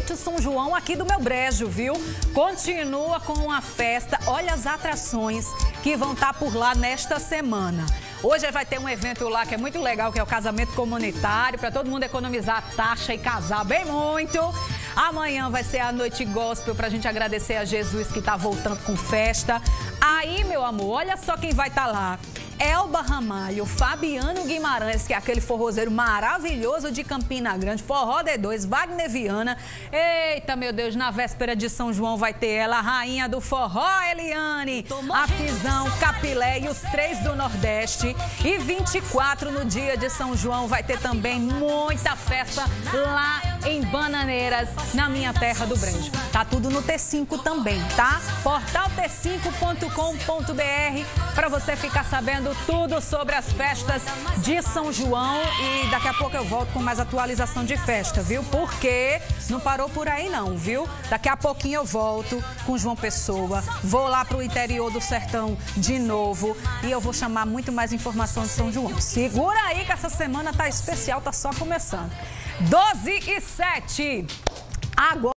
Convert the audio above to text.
Festa São João aqui do meu brejo, viu? Continua com a festa. Olha as atrações que vão estar por lá nesta semana. Hoje vai ter um evento lá que é muito legal, que é o casamento comunitário, para todo mundo economizar a taxa e casar bem muito. Amanhã vai ser a noite gospel pra gente agradecer a Jesus que tá voltando com festa. Aí, meu amor, olha só quem vai estar lá. Elba Ramalho, Fabiano Guimarães, que é aquele forrozeiro maravilhoso de Campina Grande, Forró D2, Wagner Viana. Eita, meu Deus, na véspera de São João vai ter ela, a rainha do forró, Eliane, a Fisão, Capilé e os 3 do Nordeste. E 24 no dia de São João vai ter também muita festa lá em Bananeiras, na minha terra do Brejo. Tá tudo no T5 também, tá? Portal t5.com.br para você ficar sabendo tudo sobre as festas de São João. E daqui a pouco eu volto com mais atualização de festa, viu? Porque não parou por aí não, viu? Daqui a pouquinho eu volto com João Pessoa, vou lá pro interior do sertão de novo e eu vou chamar muito mais informação de São João. Segura aí que essa semana tá especial, tá só começando. 12:07. Agora